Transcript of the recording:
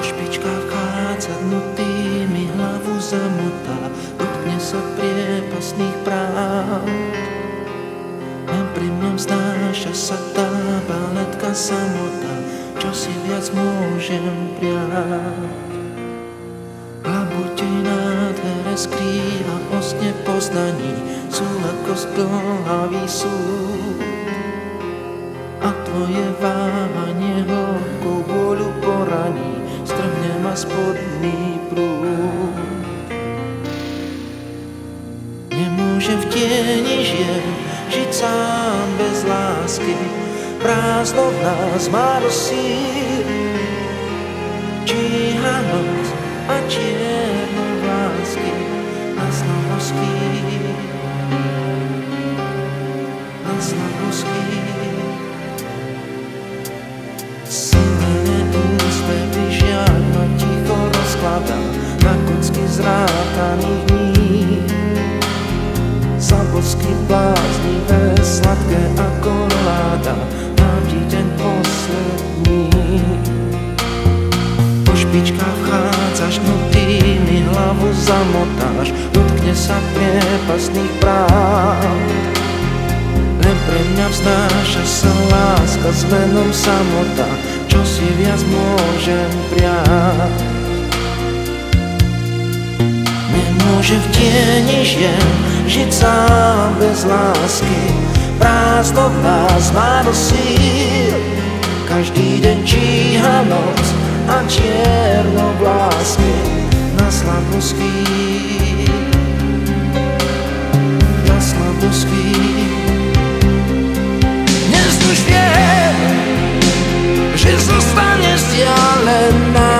špičkách chádzadnutými hlavu zamotá, dotkne sa priepastných práv. Len pri mňom znáša sa tá baletka samota, čo si viac môžem prijať. Labutej nádhere skrýva ost nepoznaní, sú ako zdĺhavý súd. A tvoje váhanie horkou vôľu poraní, strhne ma spodný prúd. Nemôžem v tieni žien žiť sám bez lásky, prázdno v nás má dosíl. Číha noc a čierno vlásky na slabosky, na slabosky. Silné úspevy žiaľ ma ticho rozkladá na kocky zrátaných dní. Slabosky bláznivé, sladké ako láda, dám ti deň posledný. Po špičkách vchádzaš, nutými hlavu zamotáš, dotkne sa priepastných práv. Len pre mňa vznáša sa láska s menom samota, čo si viac môžem prijať. Nemôžem v tieni žien žiť sám bez lásky, prázdno v nás má dosíl. Každý deň číha noc a čierno vlásky na slabosky, na slabosky. Dnes už viem, že zostane vzdialená.